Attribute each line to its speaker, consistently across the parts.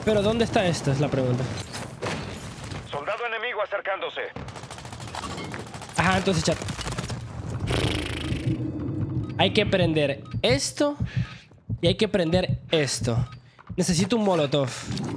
Speaker 1: Pero ¿dónde está esto? Es la pregunta.
Speaker 2: Soldado enemigo acercándose.
Speaker 1: Ajá, entonces chat. Hay que prender esto y hay que prender esto. Necesito un molotov.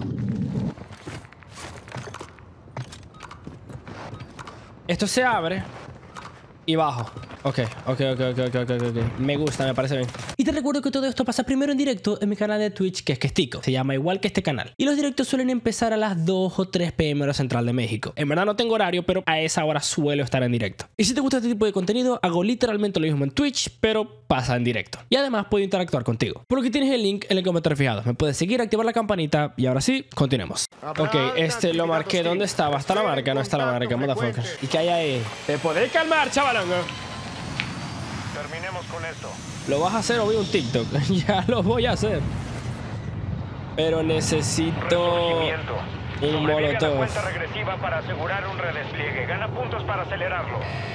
Speaker 1: Esto se abre y bajo. Ok. Me gusta, me parece bien. Y te recuerdo que todo esto pasa primero en directo en mi canal de Twitch, que es Questico. Se llama igual que este canal. Y los directos suelen empezar a las 2 o 3 p.m. hora central de México. En verdad no tengo horario, pero a esa hora suelo estar en directo. Y si te gusta este tipo de contenido, hago literalmente lo mismo en Twitch, pero pasa en directo. Y además puedo interactuar contigo. Por aquí tienes el link en el comentario fijado. Me puedes seguir, activar la campanita y ahora sí, continuemos. Ok, este lo marqué. ¿Dónde estaba? ¿Está la marca? No está la marca, motherfucker. ¿Y qué hay ahí? ¿Te podéis calmar, chavalongo?
Speaker 2: Terminemos con esto.
Speaker 1: ¿Lo vas a hacer o vi un TikTok? Ya lo voy a hacer. Pero necesito un molotov.
Speaker 2: La cuenta regresiva para asegurar un redespliegue. Gana puntos para acelerarlo.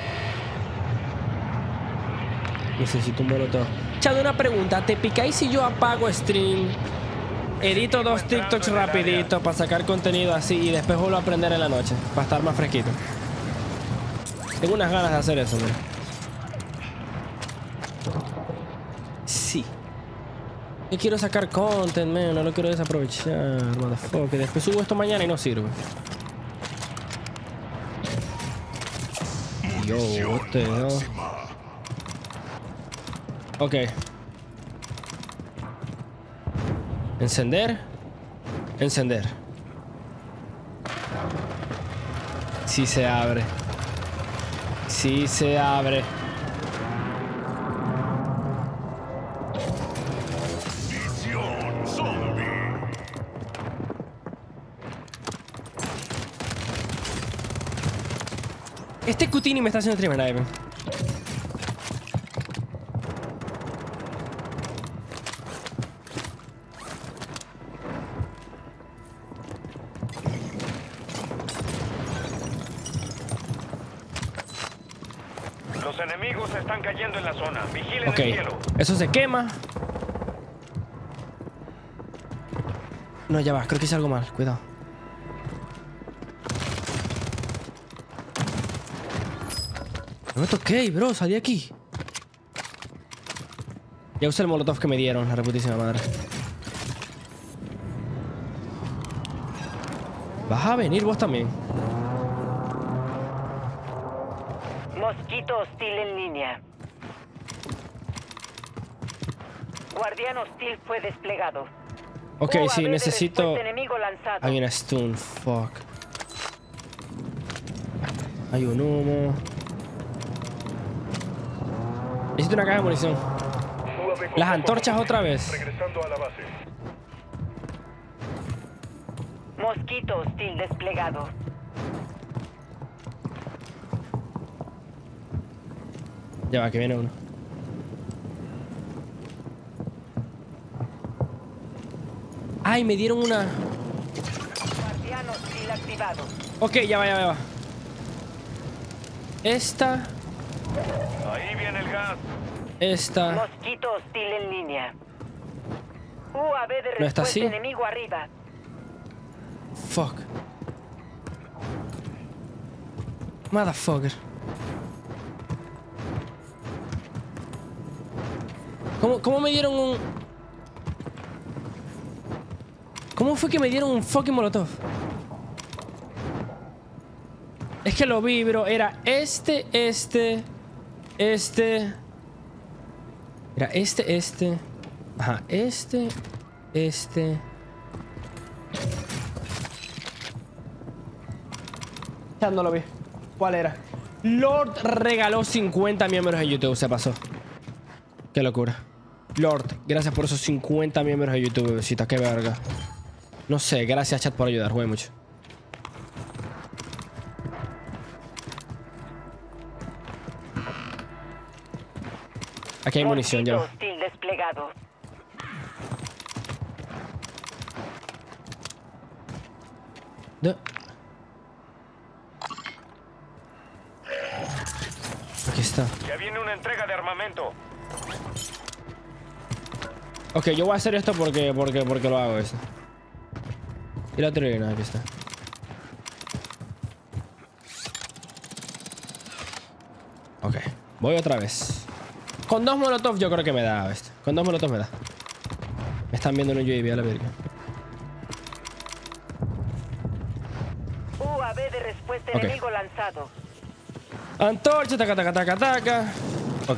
Speaker 1: Necesito un molotov. Chad, una pregunta. ¿Te picáis si yo apago stream? Edito 2 TikToks rapidito para sacar contenido así y después vuelvo a aprender en la noche para estar más fresquito. Tengo unas ganas de hacer eso, mira. Sí. Yo quiero sacar content, man. No lo quiero desaprovechar, motherfucker. Después subo esto mañana y no sirve. Yo, what the hell? Ok. Encender. Encender. Sí se abre. Sí se abre. Este Cutini me está haciendo streamer, nadie.
Speaker 2: Los enemigos están cayendo en la zona. Vigilen
Speaker 1: Ok,
Speaker 2: el cielo.
Speaker 1: eso se quema. No, ya va, creo que hice algo mal, cuidado. No me toqué, bro, salí aquí. Ya usé el molotov que me dieron, la reputísima madre. Vas a venir vos también.
Speaker 3: Mosquito hostil en línea. Guardián hostil fue desplegado.
Speaker 1: Ok, sí,
Speaker 3: UAV de
Speaker 1: necesito...
Speaker 3: respuesta enemigo lanzado.
Speaker 1: Hay una stun, fuck. Hay un humo. Necesito una caja de munición. Las antorchas otra vez.
Speaker 2: Regresando a la base.
Speaker 3: Mosquito hostil desplegado.
Speaker 1: Ya va, que viene uno. Ay, me dieron una...
Speaker 3: Guardián hostil activado.
Speaker 1: Ok, ya va, ya va. Esta...
Speaker 2: Ahí viene el gas.
Speaker 1: Esta...
Speaker 3: Mosquito hostil en línea. UAV de
Speaker 1: ¿No está
Speaker 3: respuesta
Speaker 1: así?
Speaker 3: enemigo arriba.
Speaker 1: Fuck. Motherfucker. ¿Cómo me dieron un...? ¿Cómo fue que me dieron un fucking molotov? Es que lo vi, bro. Era este... Era este... Ajá, este... Ya no lo vi. ¿Cuál era? Lord regaló 50 miembros en YouTube. Se pasó. Qué locura. Lord, gracias por esos 50 miembros de YouTube, bebecita. Qué verga. No sé, gracias chat por ayudar. Jugué mucho. Aquí hay munición, ya.
Speaker 3: Mosquito hostil desplegado. Aquí está.
Speaker 2: Ya viene una entrega de armamento.
Speaker 1: Ok, yo voy a hacer esto porque lo hago eso. Y la otra arena, aquí está. Ok, voy otra vez. Con 2 molotov yo creo que me da esto. Con 2 molotov me da. Me están viendo en un UAV a la verga.
Speaker 3: UAV de respuesta
Speaker 1: Ok.
Speaker 3: enemigo lanzado.
Speaker 1: Antorcha, taca, taca, taca, taca. Ok.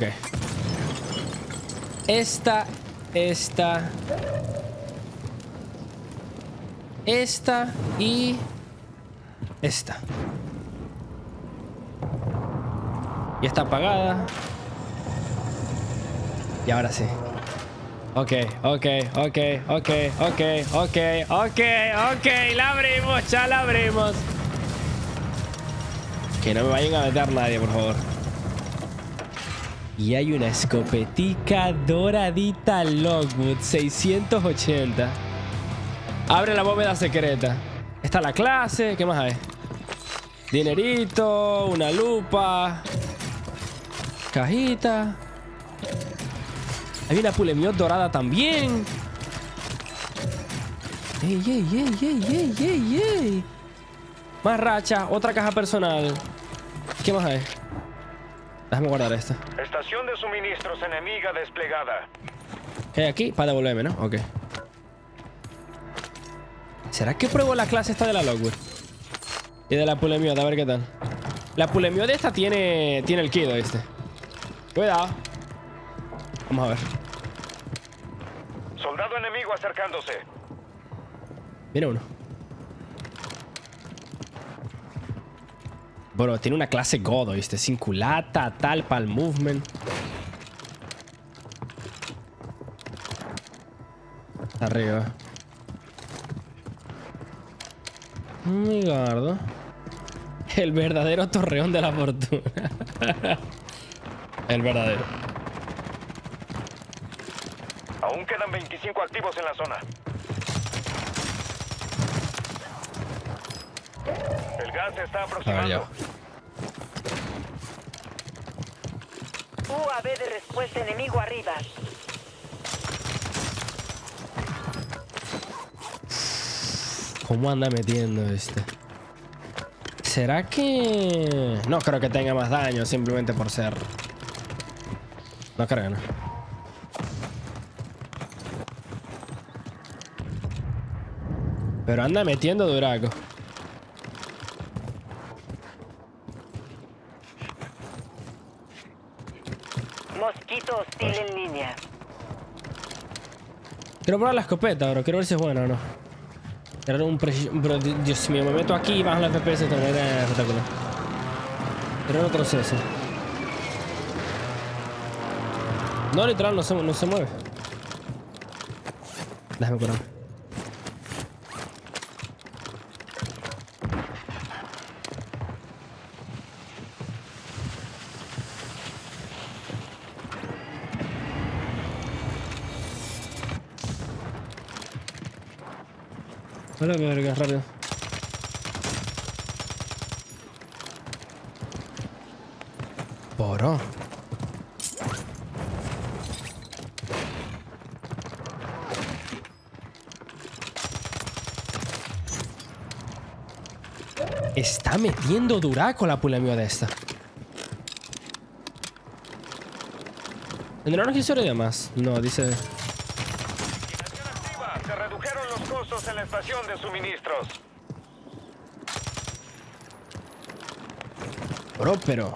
Speaker 1: Esta. Y esta. Y está apagada. Y ahora sí. Ok. La abrimos, ya la abrimos. Que no me vayan a meter nadie, por favor. Y hay una escopetica doradita Lockwood 680. Abre la bóveda secreta. Está la clase. ¿Qué más hay? Dinerito, una lupa, cajita. Hay una pulemiot dorada también. ¡Ey! Más racha, otra caja personal. ¿Qué más hay? Déjame guardar esto.
Speaker 2: Estación de suministros enemiga desplegada.
Speaker 1: ¿Qué hay aquí? Para devolverme, ¿no? Ok. ¿Será que pruebo la clase esta de la Lockwood? Y de la pulemiot, a ver qué tal. La pulemiot de esta tiene el kido este. Cuidado. Vamos a ver.
Speaker 2: Soldado enemigo acercándose.
Speaker 1: Mira uno. Bro, tiene una clase God, ¿viste? Sin culata, tal, pal movement. Arriba. Mi gardo. El verdadero torreón de la fortuna. El verdadero.
Speaker 2: Aún quedan 25 activos en la zona. El gas se está
Speaker 1: A ver,
Speaker 2: aproximando.
Speaker 1: ya.
Speaker 3: UAV de respuesta enemigo arriba.
Speaker 1: ¿Cómo anda metiendo este? ¿Será que...? No creo que tenga más daño simplemente por ser... No creo, ¿no? Pero anda metiendo duraco.
Speaker 3: Mosquito hostil en línea.
Speaker 1: Quiero probar la escopeta, bro. Quiero ver si es buena o no. Era un bro, Dios mío, me meto aquí y bajan los FPS de manera espectacular. Pero no proceso. No, literal, no se mueve. Déjame curar. Hola, verga, rápido. Poro. Está metiendo duraco la pulemiot de esta. ¿Tendrá un accessorio de más? No, dice...
Speaker 2: Se redujeron los costos en la estación de suministros.
Speaker 1: Bro, pero...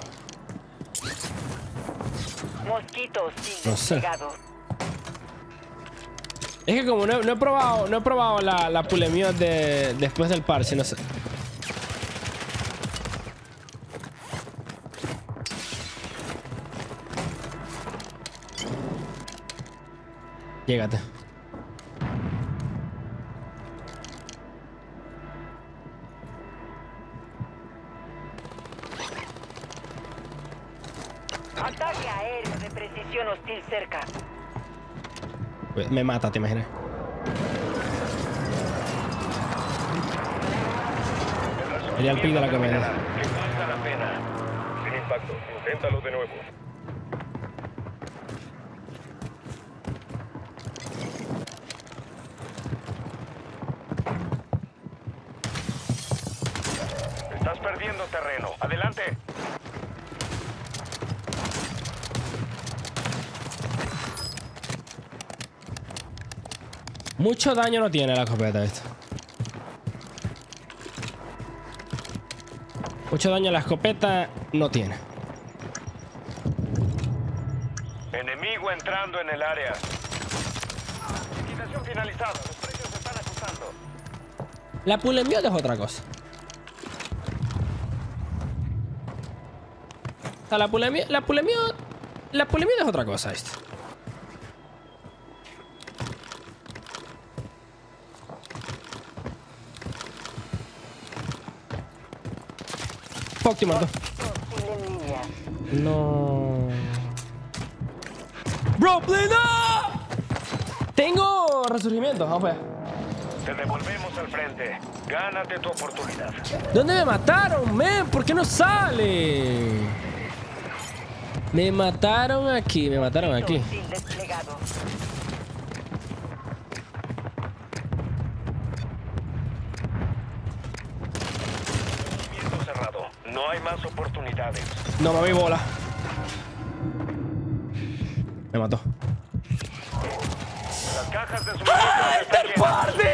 Speaker 3: Mosquito hostil
Speaker 1: No sé.
Speaker 3: desplegado.
Speaker 1: Es que como no he probado la pulemiot de después del parche, no sé. Llégate.
Speaker 3: Ataque aéreo de precisión hostil cerca.
Speaker 1: Me mata, te imaginas. Sería el pic de la comedia.
Speaker 2: Que valga la pena. Sin impacto. Inténtalo de nuevo. Estás perdiendo terreno. Adelante.
Speaker 1: Mucho daño no tiene la escopeta esta. Mucho daño la escopeta no tiene.
Speaker 2: Enemigo entrando en el área. Liquidación finalizada. Los precios se están ajustando.
Speaker 1: La pulemiot es otra cosa. O sea, la pulemiot es otra cosa esto. Fuck, te mato.
Speaker 3: Hostil en línea.
Speaker 1: No. Bro, play no. Tengo resurgimiento, vamos a ver.
Speaker 2: Te devolvemos al frente. Gánate tu oportunidad.
Speaker 1: ¿Dónde me mataron, men? ¿Por qué no sale? Me mataron aquí, me mataron aquí.
Speaker 3: Hostil desplegado.
Speaker 2: Viento cerrado. No hay más oportunidades.
Speaker 1: No me vi bola. Me mató.
Speaker 2: Las cajas de suministro están llenas.
Speaker 1: ¡Party!